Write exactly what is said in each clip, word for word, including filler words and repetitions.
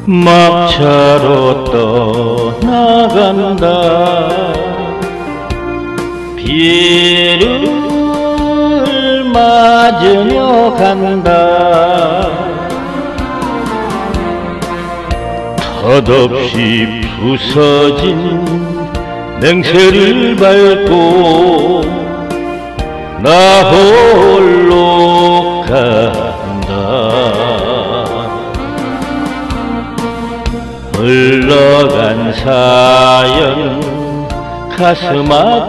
막차로 떠나간다. 비를 맞으며 간다. 덧없이 부서진 맹세를 밟고 나 홀로 간다. 흘러간 사연 가슴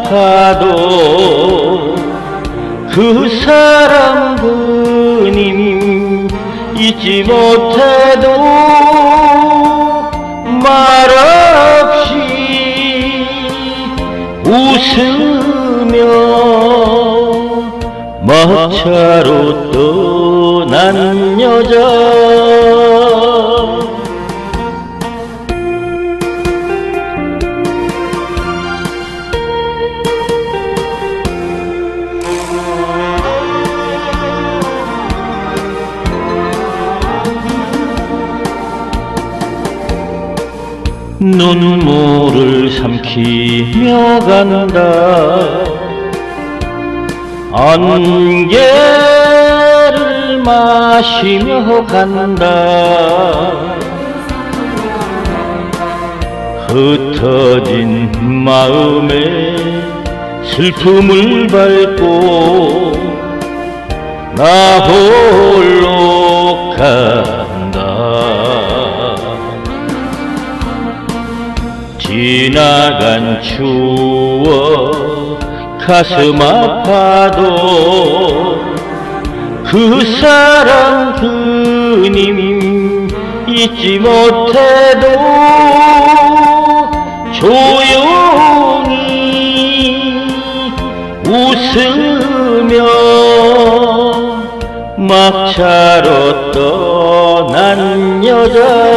아파도 그 사람 그님 잊지 못해도 말없이 웃으며 막차로 떠난 여자. 눈물을 삼키며 간다. 안개를 마시며 간다. 흩어진 마음에 슬픔을 밟고 나 홀로 간다. 지나간 추억 가슴 아파도 그 사람 그님 잊지 못해도 조용히 웃으며 막차로 떠난 여자.